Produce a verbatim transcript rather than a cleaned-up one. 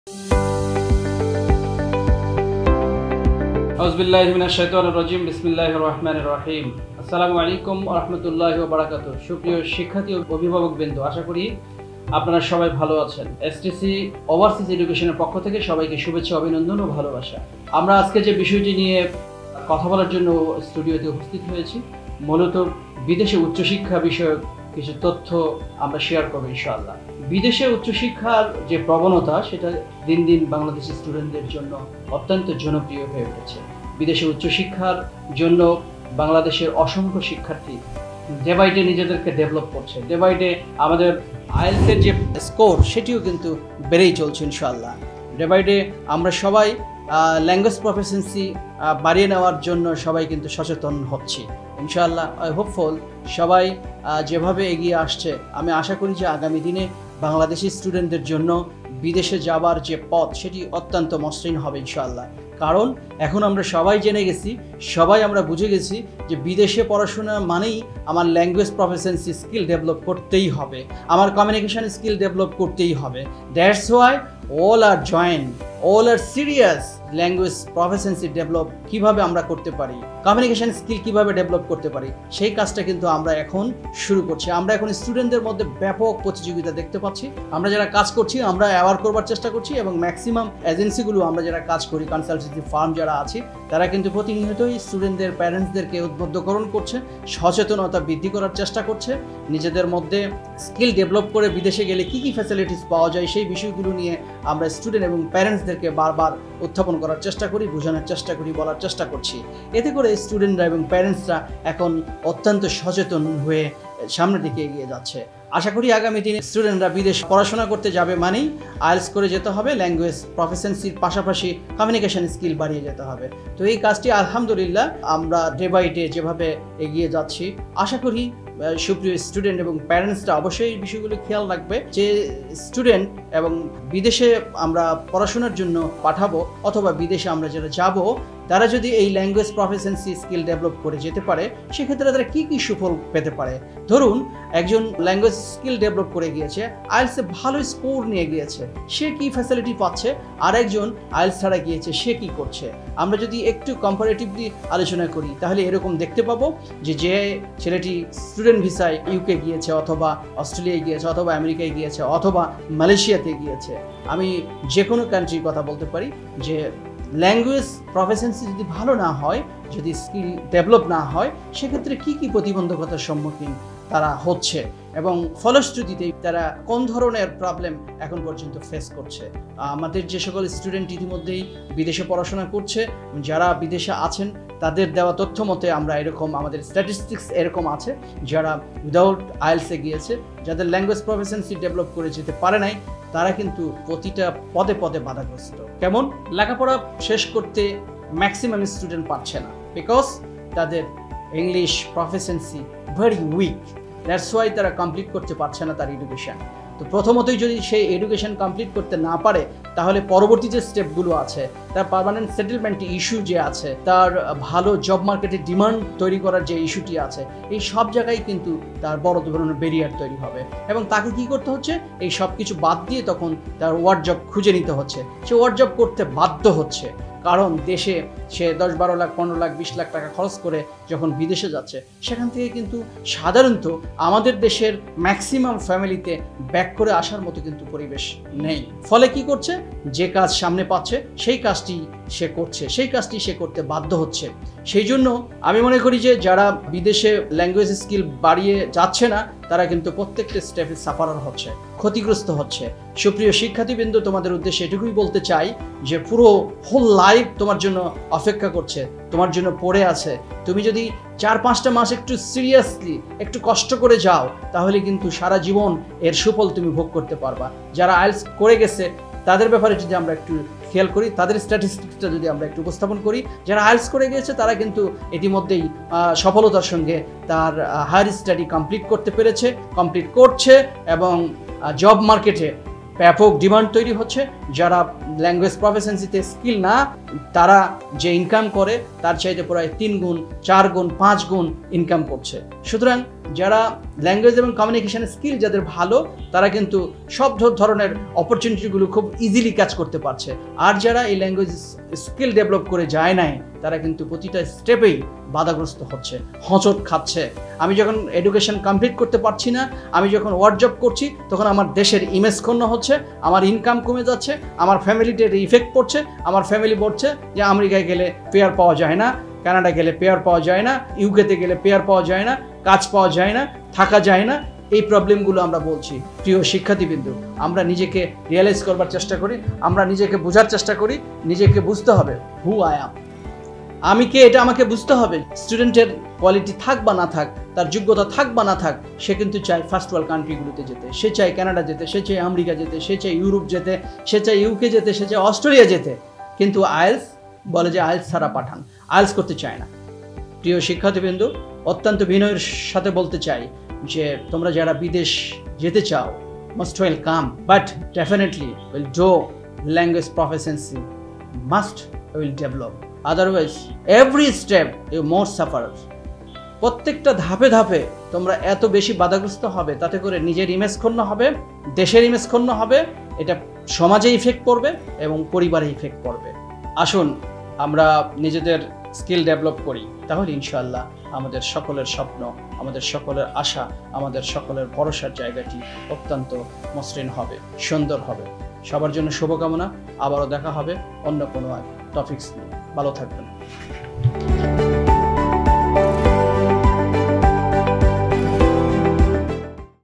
আউযুবিল্লাহি মিনাশ শাইতানির রাজিম বিসমিল্লাহির রহমানির রহিম। আসসালামু আলাইকুম ওয়া রাহমাতুল্লাহি ওয়া বারাকাতুহু। সুপ্রিয় শিক্ষার্থী ও অভিভাবকবৃন্দ, আশা করি আপনারা সবাই ভালো আছেন। এসটিসি ওভারসিজ এডুকেশনের পক্ষ থেকে সবাইকে শুভেচ্ছা, অভিনন্দন ও ভালোবাসা। আমরা আজকে যে বিষয়টি নিয়ে কথা বলার জন্য স্টুডিওতে উপস্থিত হয়েছি, মূলত বিদেশে উচ্চশিক্ষা বিষয়ক কিছু তথ্য আমরা শেয়ার করব ইনশাআল্লাহ। বিদেশে উচ্চশিক্ষার যে প্রবণতা, সেটা দিন দিন বাংলাদেশি স্টুডেন্টদের জন্য অত্যন্ত জনপ্রিয় হয়ে উঠেছে। বিদেশে উচ্চশিক্ষার জন্য বাংলাদেশের অসংখ্য শিক্ষার্থী ডে বাই ডে নিজেদেরকে ডেভেলপ করছে। ডে বাই ডে আমাদের আইএলটিএসের যে স্কোর, সেটিও কিন্তু বেড়েই চলছে ইনশাআল্লাহ। ডে বাই ডে আমরা সবাই ল্যাঙ্গুয়েজ প্রফিসিয়েন্সি বাড়িয়ে নেওয়ার জন্য সবাই কিন্তু সচেতন হচ্ছি ইনশাআল্লাহ। আই হোপফুল সবাই যেভাবে এগিয়ে আসছে, আমি আশা করি যে আগামী দিনে বাংলাদেশি স্টুডেন্টদের জন্য বিদেশে যাবার যে পথ, সেটি অত্যন্ত মসৃণ হবে ইনশাআল্লাহ। কারণ এখন আমরা সবাই জেনে গেছি, সবাই আমরা বুঝে গেছি যে বিদেশে পড়াশোনা মানেই আমার ল্যাঙ্গুয়েজ প্রফিসিয়েন্সি স্কিল ডেভেলপ করতেই হবে, আমার কমিউনিকেশন স্কিল ডেভেলপ করতেই হবে। That's why all are joined, all are serious language proficiency develop কিভাবে আমরা করতে পারি, কমিউনিকেশন স্কিল কিভাবে ডেভেলপ করতে পারি, সেই কাজটা কিন্তু আমরা এখন শুরু করছি। আমরা এখন স্টুডেন্টদের মধ্যে ব্যাপক প্রতিযোগিতা দেখতে পাচ্ছি। আমরা যারা কাজ করছি, আমরা অ্যাওয়ার করবার চেষ্টা করছি, এবং ম্যাক্সিমাম এজেন্সিগুলো আমরা যারা কাজ করি, কনসালটেন্সি ফার্ম যারা আছি, তারা কিন্তু প্রতিনিয়তই স্টুডেন্টদের প্যারেন্টসদেরকে উদ্বুদ্ধকরণ করছে, সচেতনতা বৃদ্ধি করার চেষ্টা করছে, নিজেদের মধ্যে স্কিল ডেভেলপ করে বিদেশে গেলে কী কী ফ্যাসিলিটিস পাওয়া যায় সেই বিষয়গুলো নিয়ে আমরা স্টুডেন্ট এবং প্যারেন্টসদেরকে বারবার উত্থাপন করার চেষ্টা করি, বোঝানোর চেষ্টা করি, বলার চেষ্টা করছি। এতে করে স্টুডেন্টরা এবং প্যারেন্টসরা এখন অত্যন্ত সচেতন হয়ে সামনের দিকে এগিয়ে যাচ্ছে। আশা করি আগামী দিনে স্টুডেন্টরা বিদেশ পড়াশোনা করতে যাবে মানেই আইএলটিএস করে যেতে হবে, ল্যাঙ্গুয়েজ প্রফিসিয়েন্সির পাশাপাশি কমিউনিকেশন স্কিল বাড়িয়ে যেতে হবে। তো এই কাজটি আলহামদুলিল্লাহ আমরা ডে বাই ডে যেভাবে এগিয়ে যাচ্ছি, আশা করি সুপ্রিয় স্টুডেন্ট এবং প্যারেন্টসরা অবশ্যই এই বিষয়গুলো খেয়াল রাখবে যে স্টুডেন্ট এবং বিদেশে আমরা পড়াশোনার জন্য পাঠাবো অথবা বিদেশে আমরা যারা যাব, তারা যদি এই ল্যাঙ্গুয়েজ প্রফিসিয়েন্সি স্কিল ডেভেলপ করে যেতে পারে, সেক্ষেত্রে তারা কী কী সুফল পেতে পারে। ধরুন একজন ল্যাঙ্গুয়েজ স্কিল ডেভেলপ করে গিয়েছে, আইএলটিএসে ভালো স্কোর নিয়ে গিয়েছে, সে কি ফ্যাসিলিটি পাচ্ছে, আর একজন আইএলটিএস ছাড়া গিয়েছে, সে কি করছে। আমরা যদি একটু কম্পারেটিভলি আলোচনা করি, তাহলে এরকম দেখতে পাবো যে যে ছেলেটি স্টুডেন্ট ভিসায় ইউকে গিয়েছে, অথবা অস্ট্রেলিয়ায় গিয়েছে, অথবা আমেরিকায় গিয়েছে, অথবা মালয়েশিয়াতে গিয়েছে, আমি যে কোনো কান্ট্রির কথা বলতে পারি, যে ল্যাঙ্গুয়েজ প্রফিসিয়েন্সি যদি ভালো না হয়, যদি স্কিল ডেভেলপ না হয়, সেক্ষেত্রে কী কী প্রতিবন্ধকতার সম্মুখীন তারা হচ্ছে এবং ফলশ্রুতিতে তারা কোন ধরনের প্রবলেম এখন পর্যন্ত ফেস করছে। আমাদের যে সকল স্টুডেন্ট ইতিমধ্যেই বিদেশে পড়াশোনা করছে, যারা বিদেশে আছেন, তাদের দেওয়া তথ্য মতে আমরা এরকম, আমাদের স্ট্যাটিস্টিক্স এরকম আছে, যারা উইদাউট আইএলটিএসে গিয়েছে, যাদের ল্যাঙ্গুয়েজ প্রফিসিয়েন্সি ডেভেলপ করে যেতে পারে নাই, তারা কিন্তু প্রতিটা পদে পদে বাধাগ্রস্ত। কেমন? লেখাপড়া শেষ করতে ম্যাক্সিমাম স্টুডেন্ট পারছে না, বিকজ তাদের English proficiency very weak. That's why তারা কমপ্লিট করতে পারছে না তার এডুকেশান। তো প্রথমতই যদি সেই এডুকেশন কমপ্লিট করতে না পারে, তাহলে পরবর্তী যে স্টেপগুলো আছে, তার পার্মানেন্ট সেটেলমেন্ট ইস্যু যে আছে, তার ভালো জব মার্কেটে ডিমান্ড তৈরি করার যে ইস্যুটি আছে, এই সব জায়গায় কিন্তু তার বড় ধরনের ব্যারিয়ার তৈরি হবে, এবং তাকে কি করতে হচ্ছে, এই সব কিছু বাদ দিয়ে তখন তার ওয়ার্ড জব খুঁজে নিতে হচ্ছে। সে ওয়ার্ড জব করতে বাধ্য হচ্ছে, কারণ দেশে সে দশ বারো লাখ পনেরো লাখ বিশ লাখ টাকা খরচ করে যখন বিদেশে যাচ্ছে, সেখান থেকে কিন্তু সাধারণত আমাদের দেশের ম্যাক্সিমাম ফ্যামিলিতে ব্যাক করে আসার মতো কিন্তু পরিবেশ নেই। ফলে কি করছে, যে কাজ সামনে পাচ্ছে সেই কাজটি সে করছে, সেই কাজটি সে করতে বাধ্য হচ্ছে। সেই জন্য আমি মনে করি যে যারা বিদেশে ল্যাঙ্গুয়েজ স্কিল বাড়িয়ে যাচ্ছে না, তারা কিন্তু প্রত্যেকটা স্টেপে সাফারার হচ্ছে, ক্ষতিগ্রস্ত হচ্ছে। সুপ্রিয় শিক্ষার্থীবৃন্দ, তোমাদের উদ্দেশ্যে এটুকুই বলতে চাই যে পুরো হোল লাইফ তোমার জন্য অপেক্ষা করছে, তোমার জন্য পড়ে আছে। তুমি যদি চার পাঁচটা মাস একটু সিরিয়াসলি একটু কষ্ট করে যাও, তাহলে কিন্তু সারা জীবন এর সুফল তুমি ভোগ করতে পারবা। যারা আইএলটিএস করে গেছে, তাদের ব্যাপারে যদি আমরা একটু খেয়াল করি, তাদের স্ট্যাটিস্টিক্সটা যদি আমরা একটু উপস্থাপন করি, যারা আইএলটিএস করে গিয়েছে তারা কিন্তু ইতিমধ্যেই সফলতার সঙ্গে তার হায়ার স্টাডি কমপ্লিট করতে পেরেছে, কমপ্লিট করছে, এবং জব মার্কেটে ব্যাপক ডিমান্ড তৈরি হচ্ছে। যারা ল্যাঙ্গুয়েজ প্রফিসিয়েন্সিতে স্কিল না, তারা যে ইনকাম করে তার চাইতে প্রায় তিন গুণ, চার গুণ, পাঁচ গুণ ইনকাম করছে। সুতরাং যারা ল্যাঙ্গুয়েজ এবং কমিউনিকেশন স্কিল যাদের ভালো তারা কিন্তু সব ধরনের অপরচুনিটিগুলো খুব ইজিলি কাজ করতে পারছে। আর যারা এই ল্যাঙ্গুয়েজ স্কিল ডেভেলপ করে যায় নাই তারা কিন্তু প্রতিটা স্টেপেই বাধাগ্রস্ত হচ্ছে, হোঁচট খাচ্ছে। আমি যখন এডুকেশন কমপ্লিট করতে পারছি না, আমি যখন ওয়ার্ক জব করছি, তখন আমার দেশের ইমেজ ক্ষুণ্ণ হচ্ছে, আমার ইনকাম কমে যাচ্ছে, আমার ফ্যামিলিতে ইফেক্ট পড়ছে। আমার ফ্যামিলি বলছে যে আমেরিকায় গেলে পেয়ার পাওয়া যায় না, কানাডা গেলে পেয়ার পাওয়া যায় না, ইউকেতে গেলে পেয়ার পাওয়া যায় না, কাজ পাওয়া যায় না, থাকা যায় না। এই প্রবলেমগুলো আমরা বলছি। প্রিয় শিক্ষার্থীবৃন্দু, আমরা নিজেকে রিয়েলাইজ করবার চেষ্টা করি, আমরা নিজেকে বোঝার চেষ্টা করি। নিজেকে বুঝতে হবে হু আই অ্যাম, আমি কে এটা আমাকে বুঝতে হবে। স্টুডেন্টের কোয়ালিটি থাক বা না থাক, তার যোগ্যতা থাক বা না থাক, সে কিন্তু চায় ফার্স্ট ওয়ার্ল্ড কান্ট্রিগুলোতে যেতে, সে চায় কানাডা যেতে, সে চায় আমেরিকা যেতে, সে চায় ইউরোপ যেতে, সে চায় ইউকে যেতে, সে চায় অস্ট্রেলিয়া যেতে। কিন্তু আইএলস বলে যে আইএলস ছাড়া পাঠান, আইএলস করতে চায় না। প্রিয় শিক্ষার্থীবৃন্দু, অত্যন্ত বিনয়ের সাথে বলতে চাই যে তোমরা যারা বিদেশ যেতে চাও, most welcome, but definitely will do language proficiency must will develop, otherwise every step you more suffer. প্রত্যেকটা ধাপে ধাপে তোমরা এত বেশি বাধাগ্রস্ত হবে, তাতে করে নিজের ইমেজ ক্ষুণ্ণ হবে, দেশের ইমেজ ক্ষুণ্ণ হবে, এটা সমাজে ইফেক্ট পড়বে এবং পরিবারে ইফেক্ট পড়বে। আসুন আমরা নিজেদের স্কিল ডেভেলপ করি, তাহলে ইনশাআল্লাহ আমাদের সকলের স্বপ্ন, আমাদের সকলের আশা, আমাদের সকলের ভরসার জায়গাটি অত্যন্ত মসৃণ হবে, সুন্দর হবে। সবার জন্য শুভকামনা। আবারও দেখা হবে অন্য কোনো টপিকস নিয়ে। ভালো থাকবেন।